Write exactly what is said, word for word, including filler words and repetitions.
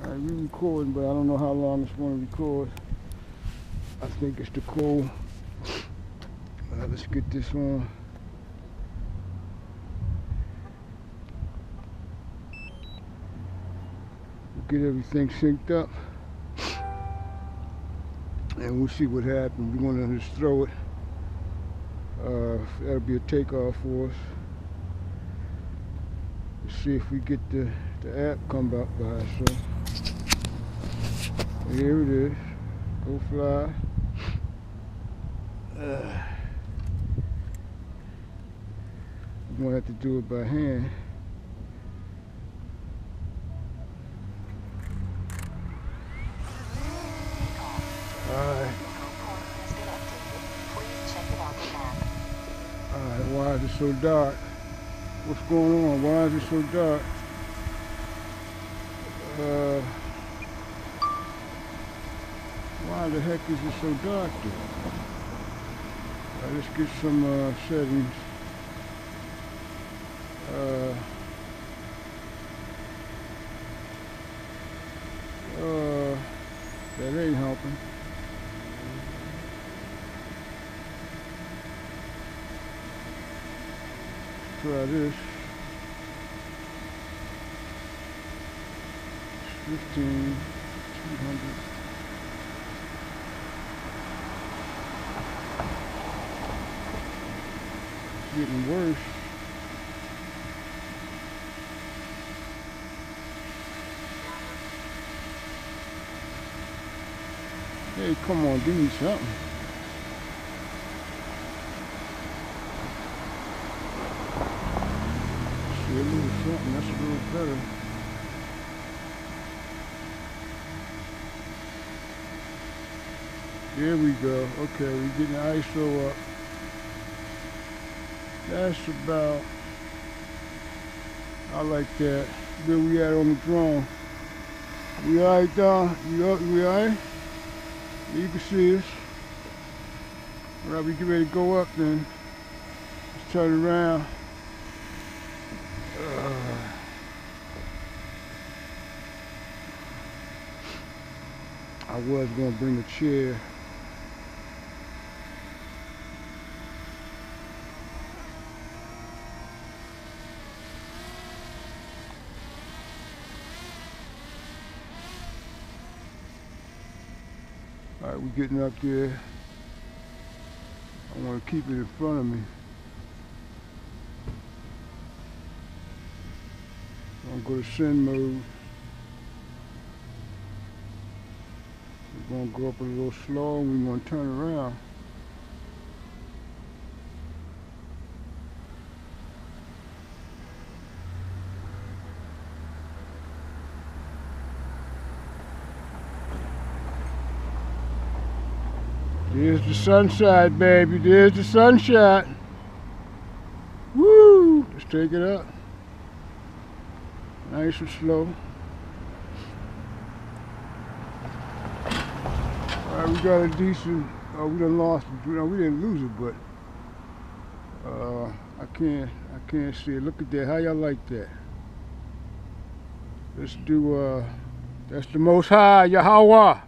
Alright, we recording, but I don't know how long it's going to record. I think it's the cold. Uh, let's get this on. Get everything synced up, and we'll see what happens. We're going to just throw it. Uh, that'll be a takeoff for us. Let's see if we get the, the app come back by. So here it is. Go fly. Uh, we're going to have to do it by hand. Alright. Alright, why is it so dark? What's going on? Why is it so dark? Uh, why the heck is it so dark there? Alright, let's get some uh, settings. Uh, uh, that ain't helping. Try this. Fifteen, two hundred. It's getting worse. Hey, come on, give me something. A little something, that's a little better. Here we go. Okay, we're getting the I S O up. That's about, I like that. Where we at on the drone? We alright, Don? You up? We alright? You can see us. Alright, we get ready to go up then. Let's turn around. Uh, I was going to bring a chair. Alright, we're getting up there. I want to keep it in front of me. I'm going to go to send mode. We're going to go up a little slow and we're going to turn around. There's the sunset, baby. There's the sunset. Woo! Let's take it up. Nice and slow. Alright, we got a decent, uh, we done lost it. No, we didn't lose it, but uh, I can't, I can't see it. Look at that, how y'all like that? Let's do, uh, that's the most high, Yahweh.